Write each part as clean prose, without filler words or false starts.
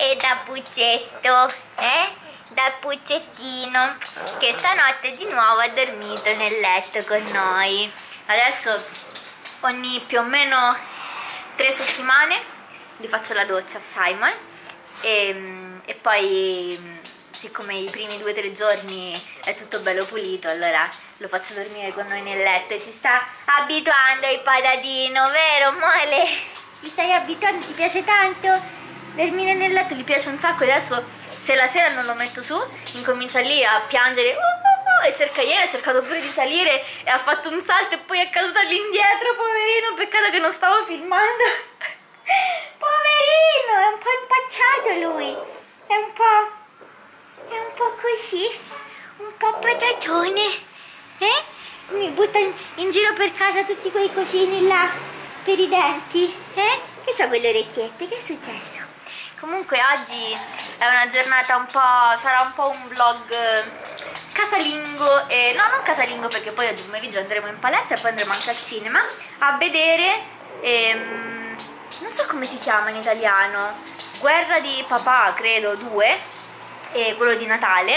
E da Puccetto, da Puccettino, che stanotte di nuovo ha dormito nel letto con noi. Adesso ogni più o meno 3 settimane gli faccio la doccia a Simon e poi, siccome i primi 2 o 3 giorni è tutto bello pulito, allora lo faccio dormire con noi nel letto e si sta abituando il patatino, vero Mole? Ti stai abituando? Ti piace tanto? Dormire nel letto gli piace un sacco e adesso se la sera non lo metto su incomincia lì a piangere e ieri ha cercato pure di salire e ha fatto un salto e poi è caduto all'indietro, poverino, peccato che non stavo filmando. Poverino, è un po' impacciato lui, è un po' così, un po' patatone, mi butta in giro per casa tutti quei cosini là per i denti, che c'ha quelle orecchiette, che è successo? Comunque oggi è una giornata un po', sarà un po' un vlog casalingo, no, non casalingo perché poi oggi pomeriggio andremo in palestra e poi andremo anche al cinema a vedere, non so come si chiama in italiano, Guerra di Papà, credo, 2, quello di Natale,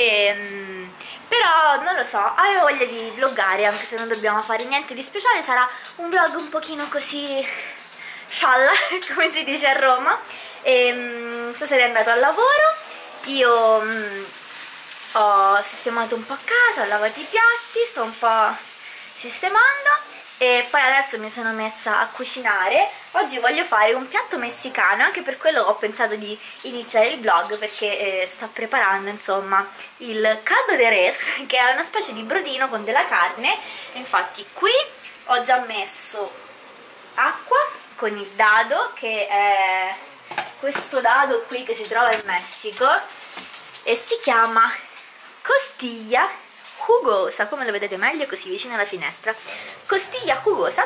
però non lo so, avevo voglia di vloggare anche se non dobbiamo fare niente di speciale, sarà un vlog un pochino così scialla, come si dice a Roma. Stasera è andato al lavoro, io ho sistemato un po' a casa, ho lavato i piatti, sto un po' sistemando e poi adesso mi sono messa a cucinare. Oggi voglio fare un piatto messicano, anche per quello ho pensato di iniziare il vlog, perché sto preparando insomma il caldo de res, che è una specie di brodino con della carne. Infatti qui ho già messo acqua con il dado, che è questo dado qui che si trova in Messico e si chiama costiglia jugosa, come lo vedete meglio così vicino alla finestra, costiglia jugosa.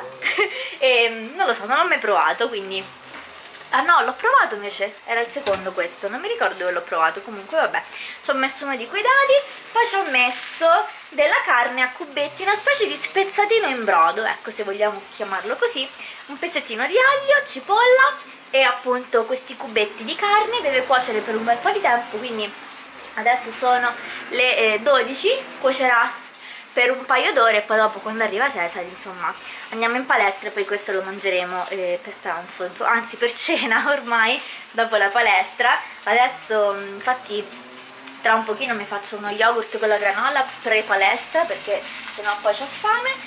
E non lo so, non l'ho mai provato, quindi no, l'ho provato invece, era il secondo questo, non mi ricordo dove l'ho provato, comunque vabbè, ci ho messo uno di quei dadi, poi ci ho messo della carne a cubetti, una specie di spezzatino in brodo, ecco, se vogliamo chiamarlo così, un pezzettino di aglio, cipolla e appunto questi cubetti di carne. Deve cuocere per un bel po' di tempo, quindi adesso sono le 12, cuocerà per un paio d'ore e poi dopo, quando arriva Cesare, insomma, andiamo in palestra e poi questo lo mangeremo per pranzo, anzi per cena ormai, dopo la palestra. Adesso infatti tra un pochino mi faccio uno yogurt con la granola pre-palestra, perché sennò poi c'ho fame.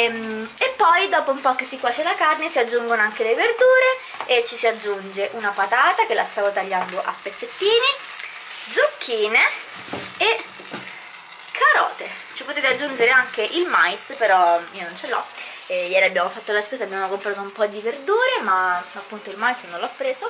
E poi dopo un po' che si cuoce la carne si aggiungono anche le verdure e ci si aggiunge una patata che la stavo tagliando a pezzettini, zucchine e carote. Ci potete aggiungere anche il mais, però io non ce l'ho. Ieri abbiamo fatto la spesa, abbiamo comprato un po' di verdure, ma appunto il mais non l'ho preso,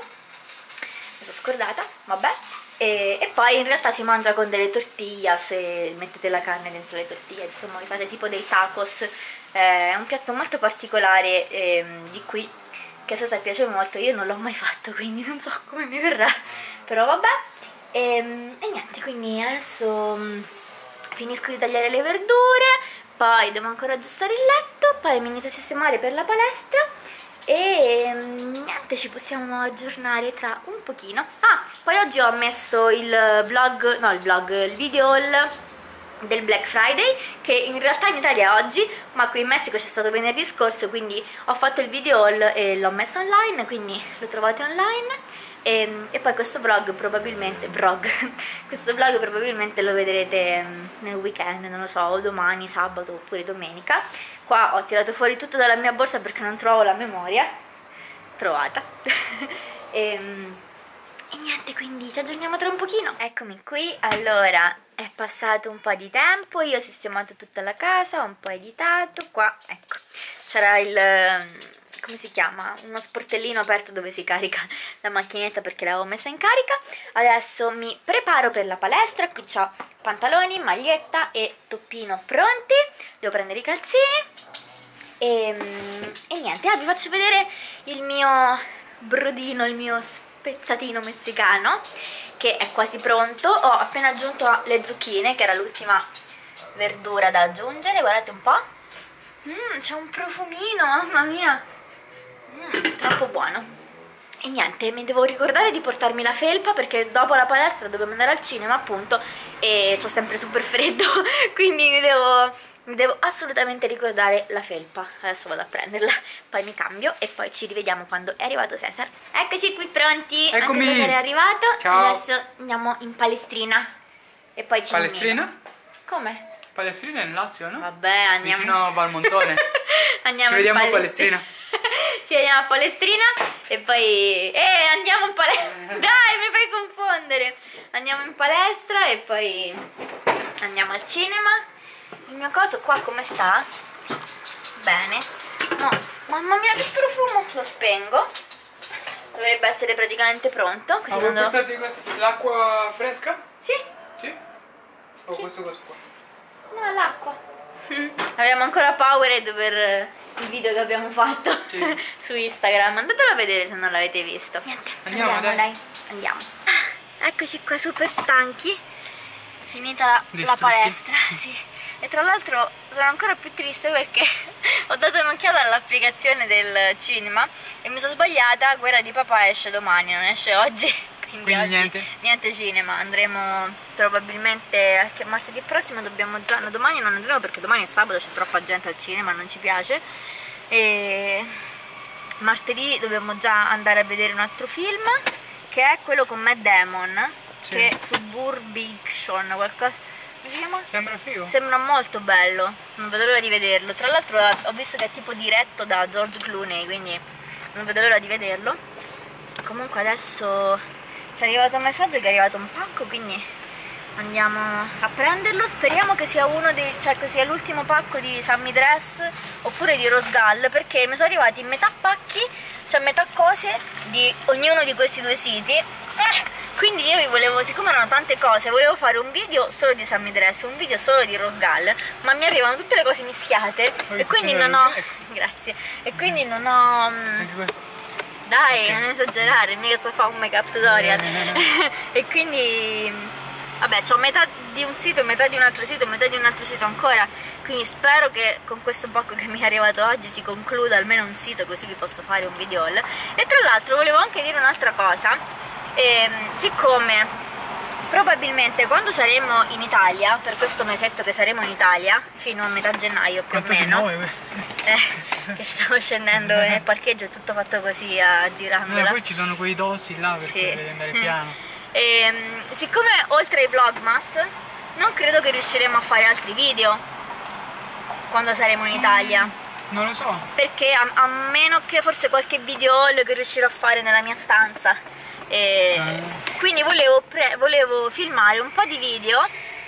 mi sono scordata, vabbè. E poi in realtà si mangia con delle tortillas, se mettete la carne dentro le tortillas, insomma vi fate tipo dei tacos. È un piatto molto particolare di qui, che a Sasa piace molto, io non l'ho mai fatto quindi non so come mi verrà, però vabbè. E niente, quindi adesso finisco di tagliare le verdure, poi devo ancora aggiustare il letto, poi mi inizio a sistemare per la palestra e niente, ci possiamo aggiornare tra un pochino. Poi oggi ho messo il vlog, no il vlog, il video haul del Black Friday, che in realtà in Italia è oggi, ma qui in Messico c'è stato venerdì scorso, quindi ho fatto il video haul e l'ho messo online, quindi lo trovate online. E poi questo vlog probabilmente questo vlog probabilmente lo vedrete nel weekend, non lo so, o domani, sabato oppure domenica. Qua ho tirato fuori tutto dalla mia borsa perché non trovo la memoria trovata. e niente, quindi ci aggiorniamo tra un pochino. Eccomi qui. Allora, è passato un po' di tempo, io ho sistemato tutta la casa, ho un po' editato. Qua, ecco, c'era il come si chiama? Uno sportellino aperto dove si carica la macchinetta perché l'avevo messa in carica. Adesso mi preparo per la palestra. Qui ho pantaloni, maglietta e toppino pronti. Devo prendere i calzini e niente, vi faccio vedere il mio brodino, il mio spezzatino messicano, che è quasi pronto. Ho appena aggiunto le zucchine, che era l'ultima verdura da aggiungere. Guardate un po', c'è un profumino, mamma mia, troppo buono. E niente, mi devo ricordare di portarmi la felpa perché dopo la palestra dobbiamo andare al cinema appunto e c'ho sempre super freddo, quindi mi devo assolutamente ricordare la felpa. Adesso vado a prenderla, poi mi cambio e poi ci rivediamo quando è arrivato Cesar. Eccoci qui pronti, Eccomi. Anche Cesar è arrivato. Ciao. Adesso andiamo in palestrina e poi ci Palestrina? Come? Palestrina è in Lazio, no? Vabbè, andiamo vicino a Valmontone. andiamo Ci vediamo in a Palestrina. Ci vediamo a Palestrina e poi andiamo in palestra. Dai, mi fai confondere. Andiamo in palestra e poi andiamo al cinema. Il mio coso qua come sta? Bene. No, mamma mia che profumo. Lo spengo. Dovrebbe essere praticamente pronto. Così Vuoi non portarti l'acqua fresca? Sì. Sì? O Sì. questo qua? No, l'acqua. Abbiamo ancora Powerade per il video che abbiamo fatto su Instagram. Andatelo a vedere se non l'avete visto. Niente, Andiamo, dai. Andiamo. Eccoci qua super stanchi. Finita la Distrutti. palestra, sì. E tra l'altro sono ancora più triste perché ho dato un'occhiata all'applicazione del cinema e mi sono sbagliata. Guerra di Papà esce domani, non esce oggi. Quindi oggi niente cinema, andremo probabilmente martedì prossimo, dobbiamo già, no, domani non andremo perché domani è sabato, c'è troppa gente al cinema, non ci piace, e martedì dobbiamo già andare a vedere un altro film che è quello con Matt Damon, sì, che è Suburbiction, qualcosa, come si chiama? Sembra figo. Sembra molto bello, non vedo l'ora di vederlo, tra l'altro ho visto che è tipo diretto da George Clooney, quindi non vedo l'ora di vederlo. Comunque adesso ci è arrivato un messaggio che è arrivato un pacco, quindi andiamo a prenderlo. Speriamo che sia che sia l'ultimo pacco di Sammy Dress oppure di Rose Gall, perché mi sono arrivati metà pacchi, cioè metà cose di ognuno di questi due siti. Quindi io volevo, siccome erano tante cose, volevo fare un video solo di Sammy Dress, un video solo di Rose Gall, ma mi arrivano tutte le cose mischiate e quindi non ho grazie, e quindi non ho dai, non esagerare, mica sto a fare un make up tutorial. E quindi vabbè, c'ho metà di un sito, metà di un altro sito, metà di un altro sito ancora. Quindi spero che con questo pacco che mi è arrivato oggi si concluda almeno un sito, così vi posso fare un video haul. E tra l'altro volevo anche dire un'altra cosa. Siccome probabilmente quando saremo in Italia, per questo mesetto che saremo in Italia, fino a metà gennaio più o meno, che stavo scendendo nel parcheggio, è tutto fatto così a girandola. Poi ci sono quei dossi là perché devi andare piano. Siccome oltre ai vlogmas non credo che riusciremo a fare altri video quando saremo in Italia. Non lo so. Perché a meno che forse qualche video haul che riuscirò a fare nella mia stanza. Quindi volevo filmare un po' di video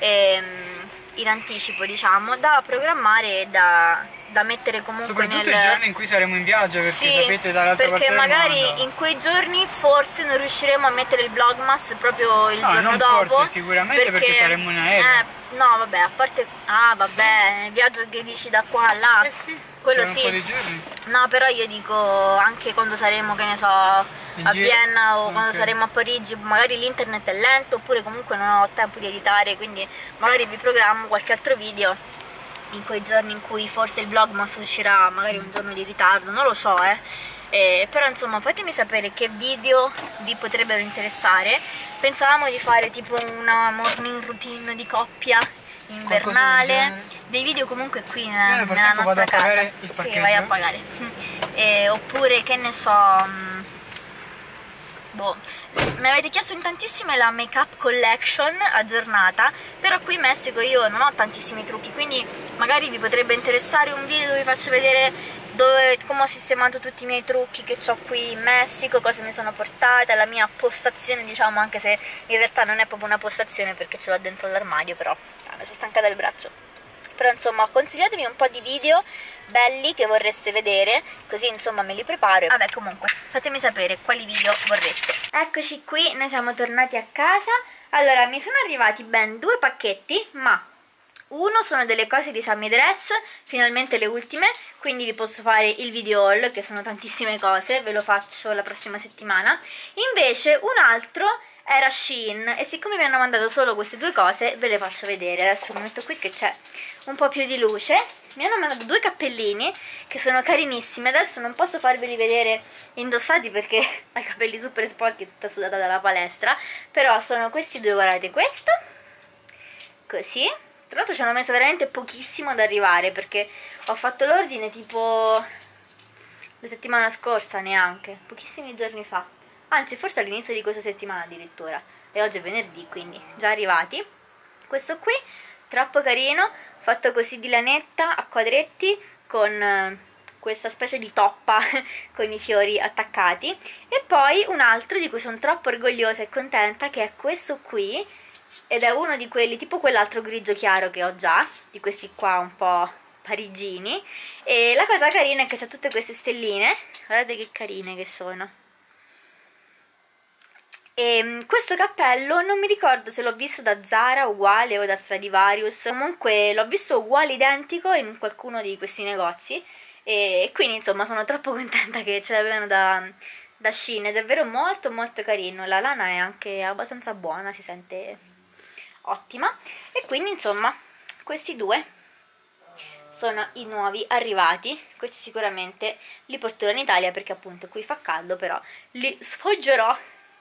in anticipo, diciamo, da programmare e da mettere comunque soprattutto i giorni in cui saremo in viaggio, perché sì, sapete dall'altra parte perché del magari mondo. in quei giorni forse non riusciremo a mettere il vlogmas proprio il giorno non dopo, forse, sicuramente perché saremo in aereo. no vabbè, a parte vabbè, il viaggio che dici da qua a là, Sì, quello sì, un po' di giorni. No, però io dico anche quando saremo, che ne so, a Vienna o quando saremo a Parigi, magari l'internet è lento oppure comunque non ho tempo di editare, quindi magari vi programmo qualche altro video in quei giorni in cui forse il vlogmas uscirà magari un giorno di ritardo, non lo so, però insomma fatemi sapere che video vi potrebbero interessare. Pensavamo di fare tipo una morning routine di coppia invernale, dei video comunque qui nella nostra casa. Sì, vai a pagare. Oppure che ne so, boh, mi avete chiesto in tantissime la make up collection aggiornata, però qui in Messico io non ho tantissimi trucchi, quindi magari vi potrebbe interessare un video dove vi faccio vedere come ho sistemato tutti i miei trucchi che ho qui in Messico, cosa mi sono portata, la mia postazione, diciamo, anche se in realtà non è proprio una postazione perché ce l'ho dentro l'armadio, però mi sono stancata il braccio. Però insomma consigliatemi un po' di video belli che vorreste vedere, così insomma me li preparo. Vabbè, comunque fatemi sapere quali video vorreste. Eccoci qui, noi siamo tornati a casa. Allora, mi sono arrivati ben 2 pacchetti, ma uno sono delle cose di Sammy Dress, finalmente le ultime, quindi vi posso fare il video haul, che sono tantissime cose, ve lo faccio la prossima settimana. Invece un altro era Shein, e siccome mi hanno mandato solo queste due cose ve le faccio vedere. Adesso mi metto qui che c'è un po' più di luce. Mi hanno mandato due cappellini che sono carinissimi. Adesso non posso farveli vedere indossati perché ho i capelli super sporchi, tutta sudata dalla palestra, però sono questi due, guardate, questo così. Tra l'altro ci hanno messo veramente pochissimo ad arrivare perché ho fatto l'ordine tipo la settimana scorsa, neanche, pochissimi giorni fa, anzi forse all'inizio di questa settimana addirittura, e oggi è venerdì, quindi già arrivati. Questo qui, troppo carino, fatto così di lanetta a quadretti con questa specie di toppa con i fiori attaccati. E poi un altro di cui sono troppo orgogliosa e contenta, che è questo qui, ed è uno di quelli tipo quell'altro grigio chiaro che ho già, di questi qua un po' parigini. E la cosa carina è che c'ha tutte queste stelline, guardate che carine che sono. E questo cappello non mi ricordo se l'ho visto da Zara uguale o da Stradivarius, comunque l'ho visto uguale, identico, in qualcuno di questi negozi, e quindi insomma sono troppo contenta che ce l'avevano da Shein, ed è davvero molto molto carino. La lana è anche abbastanza buona, si sente ottima. E quindi insomma questi due sono i nuovi arrivati. Questi sicuramente li porterò in Italia perché appunto qui fa caldo, però li sfoggerò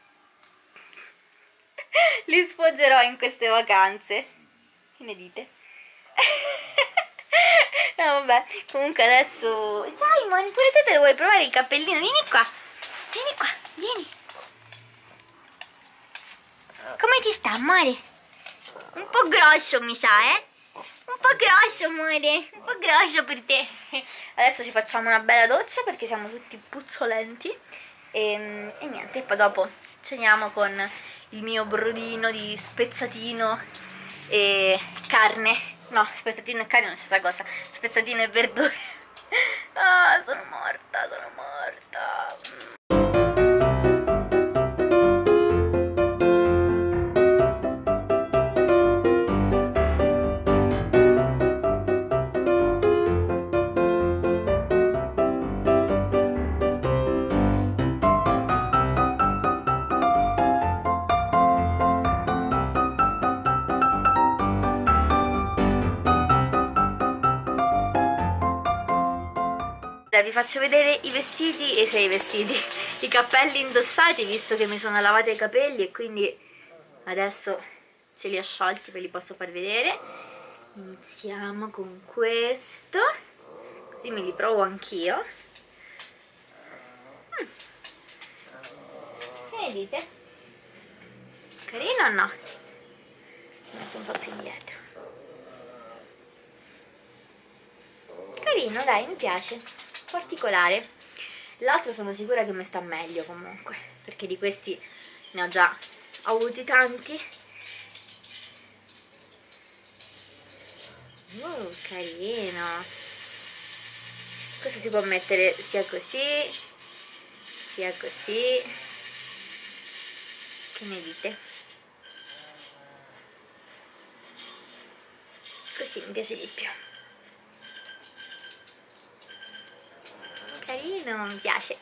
li sfoggerò in queste vacanze. Che ne dite? No vabbè, comunque adesso Simon, pure te lo vuoi provare il cappellino? Vieni qua, vieni. Come ti sta, amore? Un po' grosso mi sa, un po' grosso, amore, un po' grosso per te. Adesso ci facciamo una bella doccia perché siamo tutti puzzolenti e niente, poi dopo ceniamo con il mio brodino di spezzatino e carne. No, spezzatino e carne è la stessa cosa, spezzatino e verdure. Ah, sono morta. Vi faccio vedere i vestiti, i cappelli indossati, visto che mi sono lavata i capelli e quindi adesso ce li ho sciolti, ve li posso far vedere. Iniziamo con questo, così me li provo anch'io. Che ne dite? Carino o no? Mi metto un po' più indietro. Carino, dai, mi piace. Particolare. L'altro sono sicura che mi sta meglio comunque, perché di questi ne ho già avuti tanti. Carino. Questo si può mettere sia così sia così. Che ne dite? Così mi piace di più. Carino, mi piace.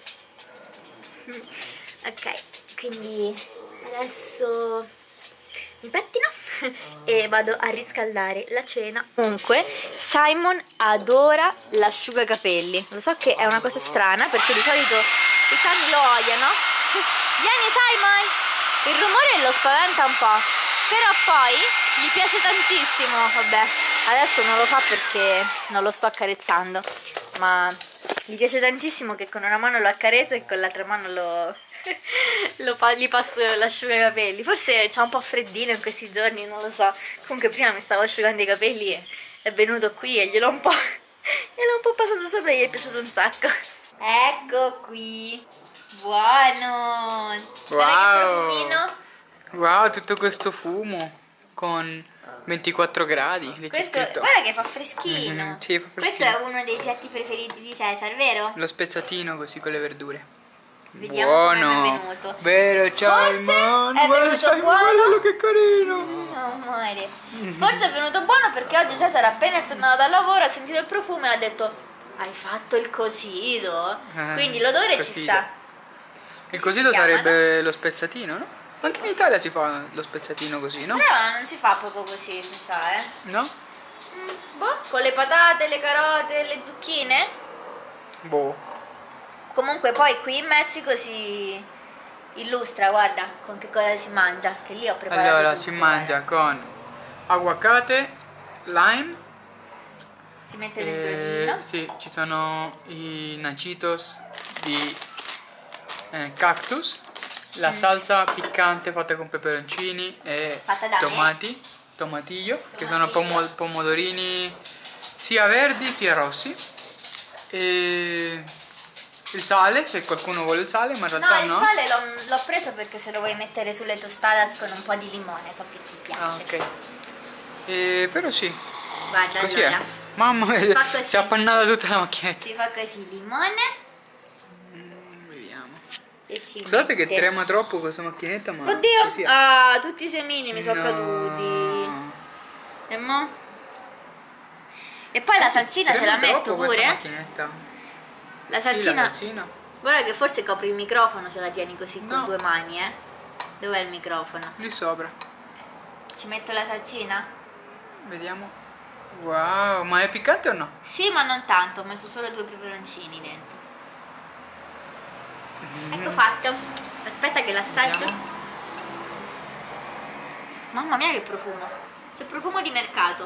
Ok, quindi adesso mi pettino e vado a riscaldare la cena. Comunque Simon adora l'asciugacapelli. Lo so che è una cosa strana perché di solito i cani lo odiano. Vieni Simon! Il rumore lo spaventa un po', però poi gli piace tantissimo. Vabbè, adesso non lo fa perché non lo sto accarezzando, ma gli piace tantissimo che con una mano lo accarezzo e con l'altra mano gli passo l'asciugacapelli. Forse c'ha un po' freddino in questi giorni, non lo so. Comunque prima mi stavo asciugando i capelli e è venuto qui e gliel'ho un po' passato sopra e gli è piaciuto un sacco. Ecco qui, buono. Guarda che profumino. Wow, tutto questo fumo con 24 gradi. Questo, guarda che fa freschino. Sì, fa freschino. Questo è uno dei piatti preferiti di Cesar, vero? Lo spezzatino così con le verdure. Vediamo buono. Come è venuto. Vero, Simon? È venuto buono. Guardalo che carino. Amore. Forse è venuto buono perché oggi Cesar appena è tornato dal lavoro ha sentito il profumo e ha detto: hai fatto il cosito? Quindi l'odore ci sta. Il cosito sarebbe lo spezzatino, no? Anche in Italia si fa lo spezzatino così, no? Però non si fa proprio così, mi sa, No? Boh, con le patate, le carote, le zucchine. Boh. Comunque poi qui in Messico si illustra, guarda, con che cosa si mangia, che lì ho preparato Allora, tutto, si mangia con aguacate, lime. Si mette nel brodino. Sì, ci sono i nachitos di cactus, la salsa piccante fatta con peperoncini e Fatta da me. tomatillo, che sono pomodorini sia verdi sia rossi, e il sale, se qualcuno vuole il sale, ma in realtà no. No, il sale l'ho preso perché se lo vuoi mettere sulle tostadas con un po' di limone, so che ti piace. Ah, ok. Però sì, Guarda, così allora, è. Mamma mia, fa così. si è appannata tutta la macchinetta. si fa così, limone Vediamo. e si Scusate che mette. trema troppo questa macchinetta, ma Oddio, così è. tutti i semini mi sono No. caduti. E mo? E poi la salsina ce la Trema metto troppo questa pure? macchinetta. La Sì, la salsina. salsina. Guarda che forse copri il microfono se la tieni così No. con due mani, Dov'è il microfono? Lì sopra. Ci metto la salsina? Vediamo. Wow, ma è piccante o no? Sì, ma non tanto, ho messo solo 2 peperoncini dentro. Ecco fatto. Aspetta che l'assaggio. Vediamo. Mamma mia che profumo. C'è profumo di mercato.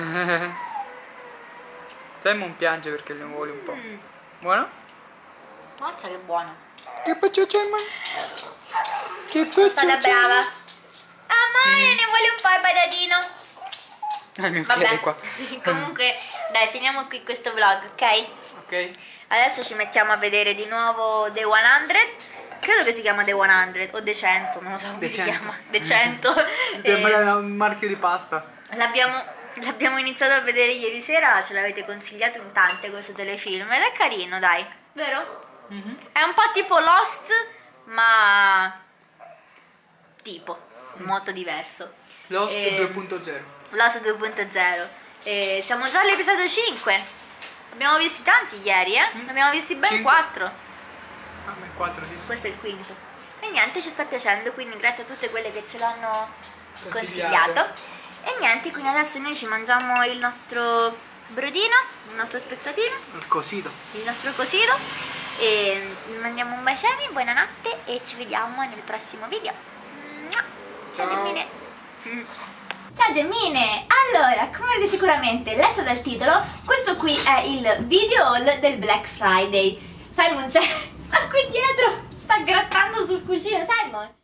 Simon piange perché ne vuole un po'. Buono? Mazza che buono. Che faccio Simon? Che Sono faccio stata brava. Amore, ne vuole un po' il patatino? Il mio Vabbè. piede qua. Comunque, dai, finiamo qui questo vlog, ok? Ok. Adesso ci mettiamo a vedere di nuovo The 100. Credo che si chiama The 100 o The 100, non lo so come The si 100. chiama. The 100. un marchio di pasta. L'abbiamo iniziato a vedere ieri sera, ce l'avete consigliato in tante questo telefilm ed è carino, dai, vero? È un po' tipo Lost, ma tipo molto diverso. Lost E- 2.0. Lost 2.0. E siamo già all'episodio 5. Abbiamo visti tanti ieri, Ne abbiamo visti ben 5. 4. Ah, ma 4 sì. Questo è il quinto. E niente, ci sta piacendo, quindi grazie a tutte quelle che ce l'hanno Consigliato. consigliato. E niente, quindi adesso noi ci mangiamo il nostro brodino, il nostro spezzatino, Il cosito. il nostro cosito. E vi mandiamo un bacione, buonanotte e ci vediamo nel prossimo video. Ciao Ciao. Germine. Ciao Germine! Allora, come avete sicuramente letto dal titolo, questo qui è il video haul del Black Friday. Simon c'è, sta qui dietro, sta grattando sul cuscino. Simon!